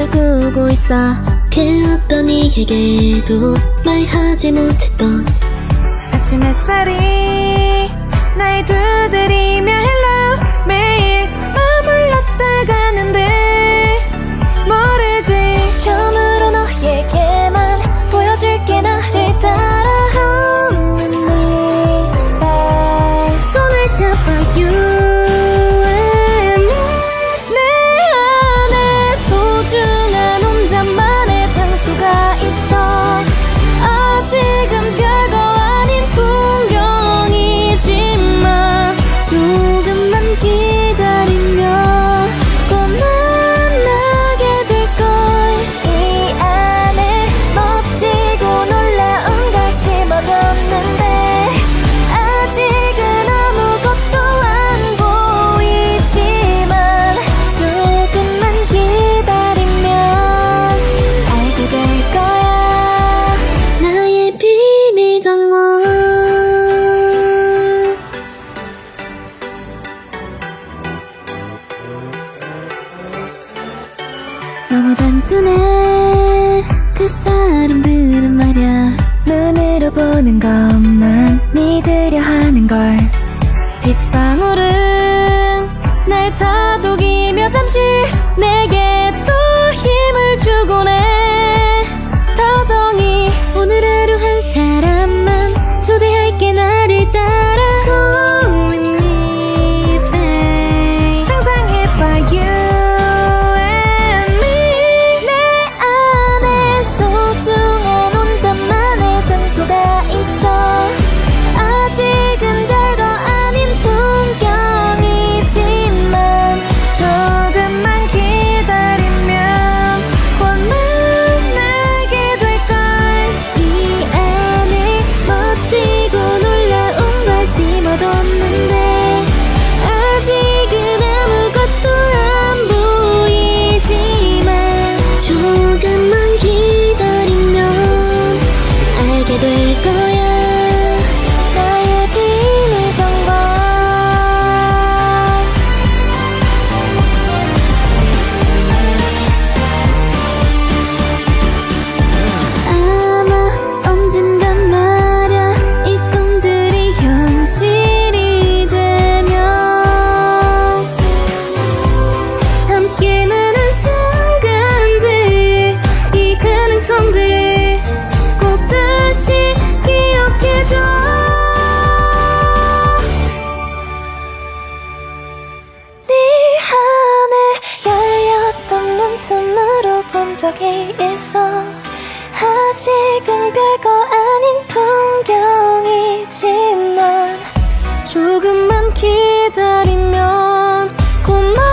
꿈을 꾸고 있어. 그 어떤 이에게도 말하지 못했던 아침 햇살이 날 두드리며 hello 매일 머물렀다 가는데 모르지 처음으로 너에게만 보여줄게 나를 따라 손을 잡아 you and me. 내 안에 소중한 혼자만의 장소가 있어. 아직은 별거 아닌 풍경이지만 조금만 기다리면 꼭 만나게 될걸. 이 안에 멋지고 놀라운 걸 심어뒀는데 아직은 아무것도 안 보이지만 조금만 기다리면 알게 될 거야. 나의 비밀 정원. 너무 단순해 그 사람들은 말야. 눈으로 보는 것만 믿으려 하는걸. 빗방울은 날 다독이며 잠시 내게 또 힘을 주곤 해. 다정히 오늘 하루 한 사람만 초대할게 나를 따라. Go with me, babe. 상상해봐 you and me. 내 안에 소중한 혼자만의 장소가 있어. 아직은 별거 아닌 풍경이지만 조금만 기다리면 곧 만나게 될걸. 이 안에 멋지고 놀라운 걸 심어뒀는데 아직은 아무것도 안 보이지만 조금만 기다리면 알게 될 거야. 나의 비밀 정보. 아마 언젠간 말야 이 꿈들이 현실이 되면 함께 나는 순간들, 이 가능성들을 꼭 다시 기억해줘. 네 안에 열렸던 문틈으로 본 적이 있어. 아직은 별거 아닌 풍경이지만 조금만 기다리면 곧